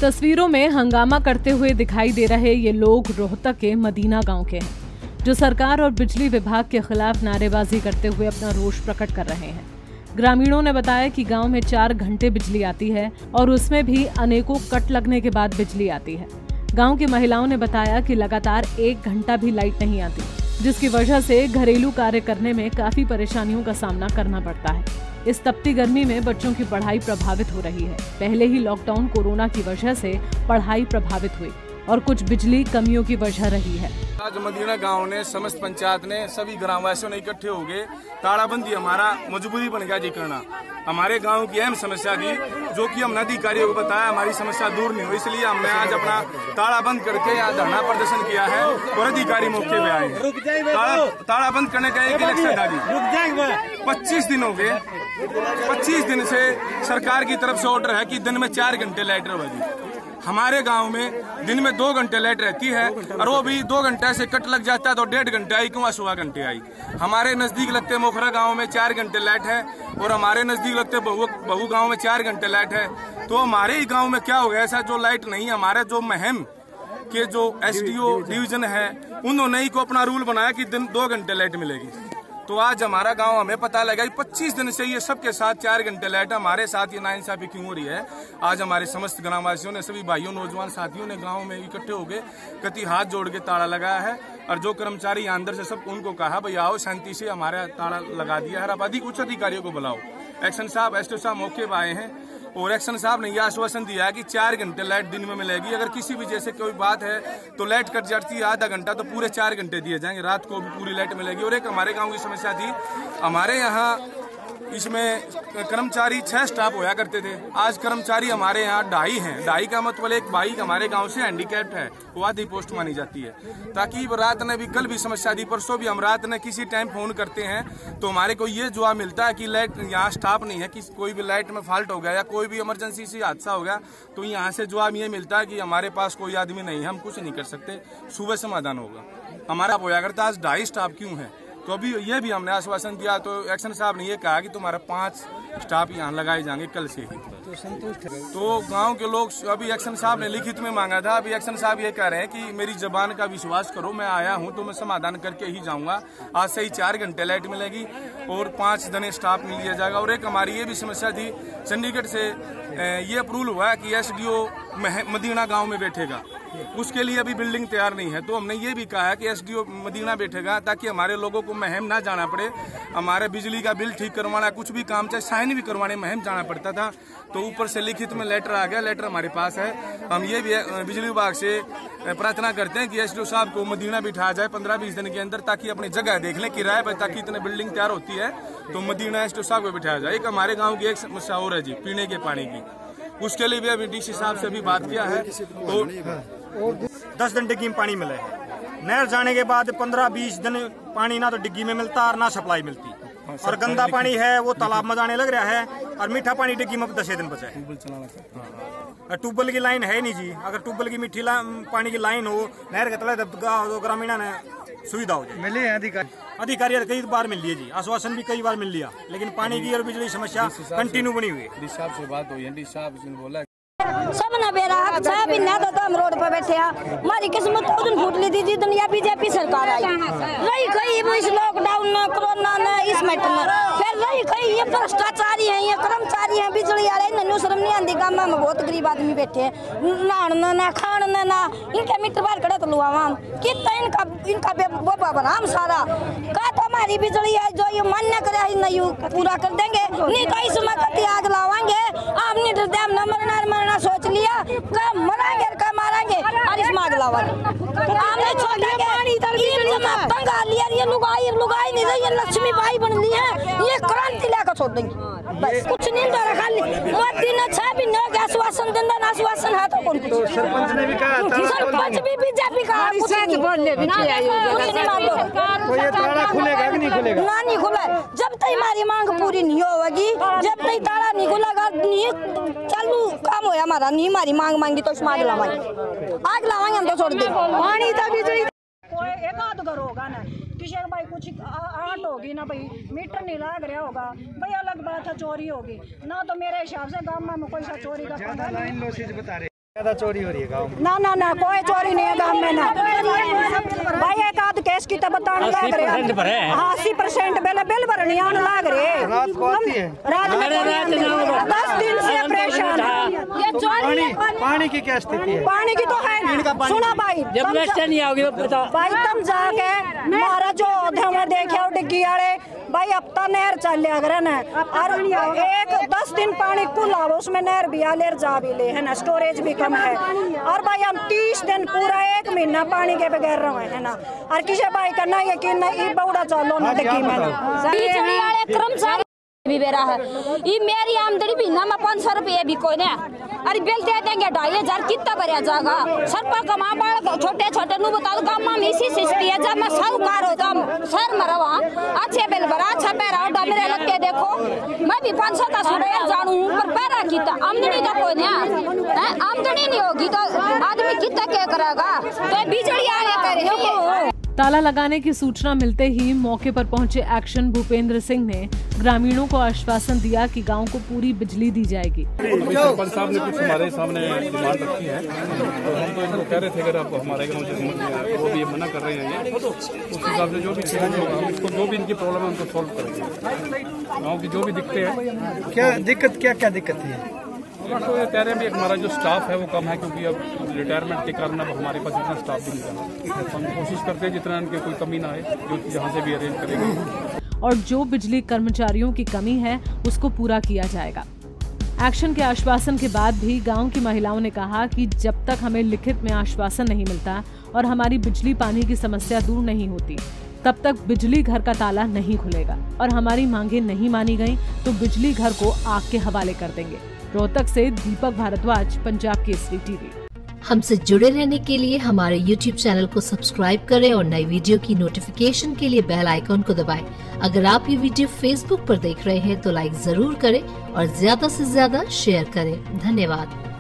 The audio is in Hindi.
तस्वीरों में हंगामा करते हुए दिखाई दे रहे ये लोग रोहतक के मदीना गांव के हैं, जो सरकार और बिजली विभाग के खिलाफ नारेबाजी करते हुए अपना रोष प्रकट कर रहे हैं। ग्रामीणों ने बताया कि गांव में 4 घंटे बिजली आती है और उसमें भी अनेकों कट लगने के बाद बिजली आती है। गांव की महिलाओं ने बताया कि लगातार 1 घंटा भी लाइट नहीं आती, जिसकी वजह से घरेलू कार्य करने में काफी परेशानियों का सामना करना पड़ता है। इस तपती गर्मी में बच्चों की पढ़ाई प्रभावित हो रही है। पहले ही लॉकडाउन कोरोना की वजह से पढ़ाई प्रभावित हुई और कुछ बिजली कमियों की वजह रही है। आज मदीना गांव ने समस्त पंचायत ने सभी ग्रामवासियों ने इकट्ठे हो गए तालाबंदी हमारा मजबूरी बन गया जी करना। हमारे गांव की अहम समस्या थी जो कि हमने अधिकारियों को बताया, हमारी समस्या दूर नहीं हुई, इसलिए हमने आज अपना ताला बंद करके यहाँ धरना प्रदर्शन किया है और अधिकारी मौके पे आए। ताला बंद करने का एक इलेक्शन था जी। 25 दिन हो गए, 25 दिन से सरकार की तरफ से ऑर्डर है कि दिन में 4 घंटे लाइट रहेगी। हमारे गांव में दिन में 2 घंटे लाइट रहती है और वो भी 2 घंटे से कट लग जाता है तो 1.5 घंटे आई, क्यों 16 घंटे आई। हमारे नजदीक लगते मोखरा गांव में 4 घंटे लाइट है और हमारे नजदीक लगते बहु गांव में 4 घंटे लाइट है। तो हमारे ही गांव में क्या हो गया ऐसा जो लाइट नहीं है। हमारे जो महम के जो SDO डिवीजन है उन्होंने ही को अपना रूल बनाया कि दिन 2 घंटे लाइट मिलेगी। तो आज हमारा गांव हमें पता लगा 25 दिन से ये सबके साथ 4 घंटे लाइट, हमारे साथ ये नाइंसाफी क्यों हो रही है। आज हमारे समस्त ग्रामवासियों ने, सभी भाइयों नौजवान साथियों ने गांव में इकट्ठे हो गए कति हाथ जोड़ के ताला लगाया है और जो कर्मचारी अंदर से सब उनको कहा भाई आओ शांति से, हमारा ताला लगा दिया है। अब उच्च अधिकारियों को बुलाओ। एक्शन साहब SDO साहब मौके पर आए हैं और एक्शन साहब ने यह आश्वासन दिया है कि 4 घंटे लाइट दिन में मिलेगी। अगर किसी भी जैसे कोई बात है तो लाइट कट जाती है आधा घंटा तो पूरे 4 घंटे दिए जाएंगे, रात को भी पूरी लाइट मिलेगी। और एक हमारे गांव की समस्या थी, हमारे यहाँ इसमें कर्मचारी 6 स्टाफ होया करते थे, आज कर्मचारी हमारे यहाँ 2.5 हैं। 2.5 का मतलब एक बाइक हमारे गांव से हैंडीकैप्ड है, वो आधी पोस्ट मानी जाती है। ताकि रात ने भी, कल भी समस्या थी, परसों भी हम रात ने किसी टाइम फोन करते हैं तो हमारे को ये जवाब मिलता है कि लाइट यहाँ स्टाफ नहीं है, कि कोई भी लाइट में फॉल्ट हो गया या कोई भी इमरजेंसी से हादसा हो गया तो यहाँ से जवाब ये मिलता है कि हमारे पास कोई आदमी नहीं है, हम कुछ नहीं कर सकते, सुबह समाधान होगा। हमारा होया करता आज 2.5 स्टाफ क्यों है। तो अभी ये भी हमने आश्वासन दिया तो एक्शन साहब ने ये कहा कि तुम्हारा 5 स्टाफ यहाँ लगाए जाएंगे कल से ही। तो संतुष्ट है। तो गांव के लोग, अभी एक्शन साहब ने लिखित में मांगा था, अभी एक्शन साहब ये कह रहे हैं कि मेरी जबान का विश्वास करो, मैं आया हूँ तो मैं समाधान करके ही जाऊंगा। आज से ही 4 घंटे लाइट मिलेगी और 5 जने स्टाफ मिल लिया जाएगा। और एक हमारी ये भी समस्या थी, चंडीगढ़ से ये अप्रूवल हुआ है कि SDO मदीना गाँव में बैठेगा, उसके लिए अभी बिल्डिंग तैयार नहीं है। तो हमने ये भी कहा है कि SDO मदीना बैठेगा ताकि हमारे लोगों को महम ना जाना पड़े। हमारे बिजली का बिल ठीक करवाना, कुछ भी काम चाहे साइन भी करवाने महम जाना पड़ता था। तो ऊपर से लिखित में लेटर आ गया, लेटर हमारे पास है। हम ये भी बिजली विभाग से प्रार्थना करते हैं कि SDO साहब को मदीना बिठाया जाए 15-20 दिन के अंदर, ताकि अपनी जगह देख लें किराए पर, ताकि इतने बिल्डिंग तैयार होती है तो मदीना SDO साहब को बिठाया जाए। एक हमारे गाँव की एक समस्या और है जी, पीने के पानी की, उसके लिए भी अभी DC साहब से भी बात किया है। तो 10 दिन डिग्गी में पानी मिले, नहर जाने के बाद 15-20 दिन पानी ना तो डिग्गी में मिलता और ना सप्लाई मिलती। और गंदा पानी है वो तालाब में जाने लग रहा है और मीठा पानी डिग्गी में 10 दिन बचा है। ट्यूबवेल की लाइन है नहीं जी, अगर ट्यूबवेल की मीठी पानी की लाइन हो नहर के तले तो ग्रामीण ने सुविधा हो जाए। मिले अधिकारी कई बार मिल लिए जी, आश्वासन भी कई बार मिल लिया, लेकिन पानी की और बिजली समस्या कंटिन्यू बनी हुई है। डी साहब से बात हुई है, डी साहब ने बोला सब ना बेरा अच्छा भी ना तो हम रोड पर बैठे हैं। हमारी किस्मत उस दिन फूट ली थी जिस दिन BJP सरकार आई रही कही इस लॉकडाउन न कोरोना न इस मैटर में, फिर रही कही ये भ्रष्टाचारी है, ये कर्मचारी है, बिजली वाले नन्नू शर्म नहीं आती। गाँव में बहुत गरीब आदमी बैठे हैं, नहान ना खान ना इनके मीटर बाहर खड़े तो लुआवा कितना इनका बराम सारा का तो हमारी बिजली है जो ये मान्य करे नहीं पूरा कर देंगे, नहीं तो इसमें कति आग लावाएंगे। आप नहीं डरते, हम न मरना सोच लिया कब मरांगे और कब मारेंगे और इस माग लावांगे। हमने छोड़ेंगे पंगा लिया, ये लुगाई नहीं रही, ये लक्ष्मी बाई बन ली है, ये क्रांति लेकर छोड़ देंगे बस, कुछ नहीं डरा। खाली मोदी ने 6 भी न आश्वासन देना, आश्वासन है तो कौन। तो सरपंच ने भी कहा था, सरपंच भी BJP का कुछ नहीं बोलने भी तो ये ताला खुलेगा कि नहीं खुलेगा? ना नहीं खुला, जब तक हमारी मांग पूरी नहीं होगी, जब तक ताला नहीं खुलेगा, चालू काम होया हमारा नहीं, हमारी मांग मांगी तो आग लावाएंगे हम तो छोड़ देंगे। पानी तो बिजली कोई एक आध घर होगा ना, किसी भाई कुछ आट होगी ना भाई, मीटर नहीं लग रहा होगा भाई, अलग बात है चोरी होगी ना। तो मेरे हिसाब से गाँव में कोई सा चोरी का ज्यादा चोरी हो रही है गाँव में? ना ना ना, कोई चोरी नहीं है गाँव में ना। भाई एक आध केस की तो बताने लग रहे हैं। 80% बिल भरने आने लग रहे। रात को आती है? रात में 10 दिन से परेशान। पानी की क्या स्थिति है? पानी की तो है, सुना भाई, भाई तुम जाके महाराज जो में देखे डिग्गी वाले भाई अब तो नहर चल लिया करे ना, और एक 10 दिन पानी कुल आवे उसमें नहर भी आ ले जा भी ले है ना, स्टोरेज भी कम है। और भाई हम 30 दिन पूरा 1 महीना पानी के बगैर रहे है ना, और किसी भाई का ना यकीन नहीं बौड़ा चलो ना डिग्गी में भी बेरा है। ये मेरी आमदनी भी ना 500 रुपये भी कोई नहीं, अरे बिल दे देंगे 2500 कितना भरिया जाएगा। सर पर कमा बाढ़ छोटे छोटे नु बता दो गाँव में इसी सिस्टी है, जब मैं साहूकार हो जाम सर मरा वहाँ अच्छे बिल भरा अच्छा पैरा डबरे लगते देखो, मैं भी 500 का सुबह जानू हूँ पर पैरा कितना आमदनी तो कोई नहीं, आमदनी नहीं होगी तो आदमी कितना क्या करेगा, तो बिजली आगे करे। ताला लगाने की सूचना मिलते ही मौके पर पहुंचे एक्शन भूपेंद्र सिंह ने ग्रामीणों को आश्वासन दिया कि गांव को पूरी बिजली दी जाएगी। सरपंच साहब ने कुछ हमारे सामने डिमांड रखी है, तो हम तो इनको कह रहे थे अगर आप हमारे गाँव से समझ में वो भी मना कर रहे हैं, उस हिसाब से जो भी हम इसको जो भी इनकी प्रॉब्लम है उनको सॉल्व करेंगे। गाँव की जो भी दिक्कतें हैं, क्या दिक्कत क्या दिक्कत है? तो ये कह रहे हैं भी हमारा जो स्टाफ है वो कम है, क्योंकि अब रिटायरमेंट के कारण अब हमारे पास इतना स्टाफ भी नहीं रहा। हम कोशिश करते हैं जितना इनके कोई कमी ना आए, जो जहाँ से भी अरेंज करेंगे। और जो बिजली कर्मचारियों की कमी है उसको पूरा किया जाएगा। एक्शन के आश्वासन के बाद भी गांव की महिलाओं ने कहा कि जब तक हमें लिखित में आश्वासन नहीं मिलता और हमारी बिजली पानी की समस्या दूर नहीं होती, तब तक बिजली घर का ताला नहीं खुलेगा और हमारी मांगे नहीं मानी गई तो बिजली घर को आग के हवाले कर देंगे। रोहतक से दीपक भारद्वाज, पंजाब केसरी टीवी। हमसे जुड़े रहने के लिए हमारे YouTube चैनल को सब्सक्राइब करें और नई वीडियो की नोटिफिकेशन के लिए बेल आइकॉन को दबाएं। अगर आप ये वीडियो Facebook पर देख रहे हैं तो लाइक जरूर करें और ज्यादा से ज्यादा शेयर करें। धन्यवाद।